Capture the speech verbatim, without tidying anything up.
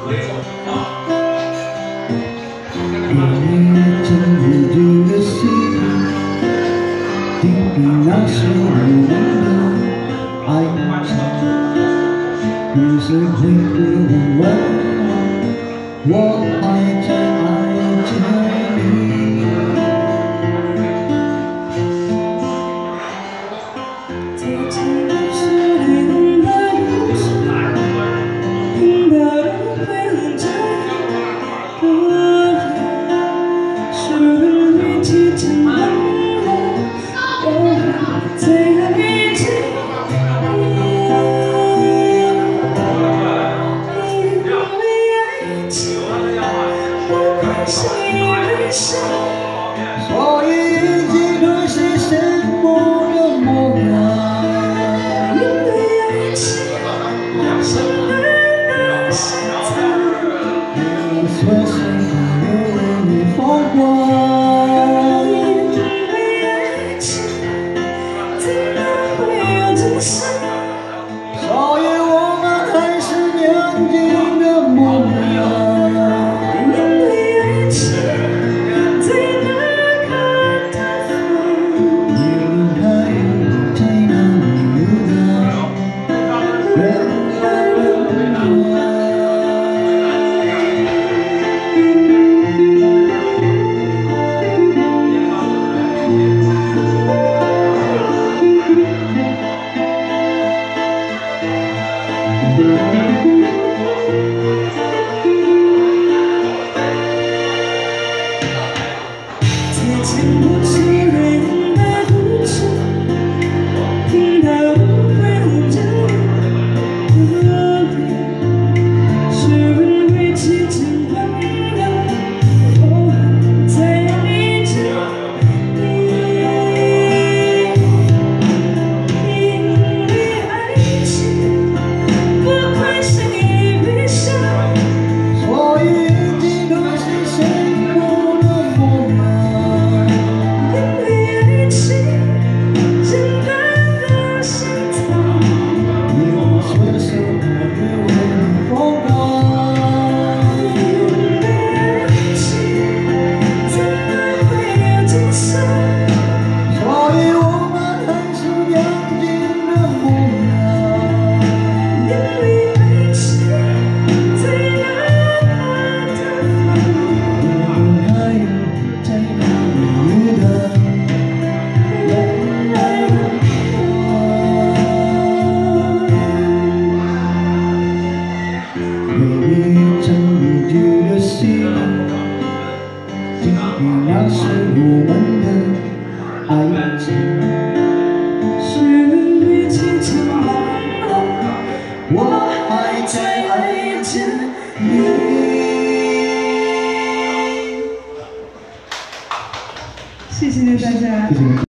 那是我们的爱情，于是会不会问我还在爱着你？最近不是你的故事，听到都会很在意，是你提醒我。 最爱一起，因为爱情不会是一生，所以记得是什么的模样。因为爱情是人的心脏，你随时有为你疯狂。 所以我们还是年轻的模样。因为爱情最难看的风，你还有在哪里流浪？人来人往。 最近不是人的故事，听到会很在意，是因为激情奔流，我还在爱着你。因为爱情不会是一笔生，所以记得是什么的模样。 那是我们的爱情，是你轻轻慢慢，我还在爱着你。谢谢大家。谢谢。